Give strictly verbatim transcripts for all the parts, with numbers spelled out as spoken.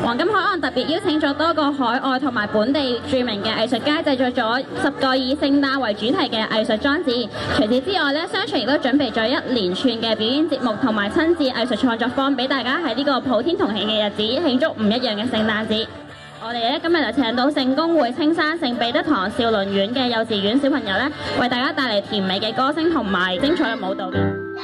黃金海岸特別邀請咗多個海外同埋本地著名嘅藝術家，製作咗十個以聖誕為主題嘅藝術裝置。除此之外咧，商場亦都準備咗一連串嘅表演節目同埋親子藝術創作坊，俾大家喺呢個普天同慶嘅日子慶祝唔一樣嘅聖誕節。我哋咧今日就請到聖公會青山聖彼得堂兆麟苑嘅幼稚園小朋友咧，為大家帶嚟甜美嘅歌聲同埋精彩嘅舞蹈嘅。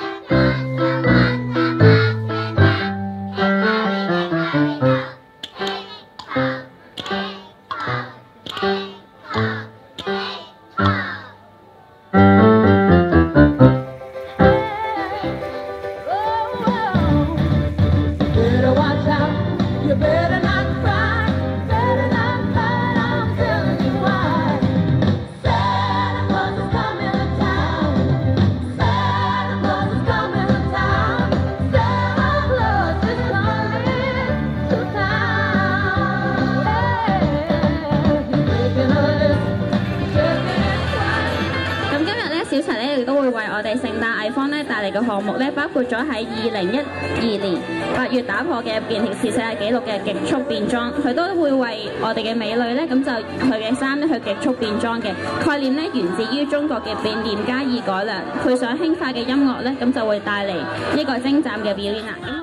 小齊咧亦都會為我哋聖誕藝坊咧帶嚟嘅項目咧，包括咗喺二零一二年八月打破嘅健力士世界紀錄嘅極速變裝，佢都會為我哋嘅美女咧，咁就佢嘅衫咧去極速變裝嘅概念咧，源自於中國嘅變臉加以改良，配上輕快嘅音樂咧，咁就會帶嚟一個精湛嘅表演啦。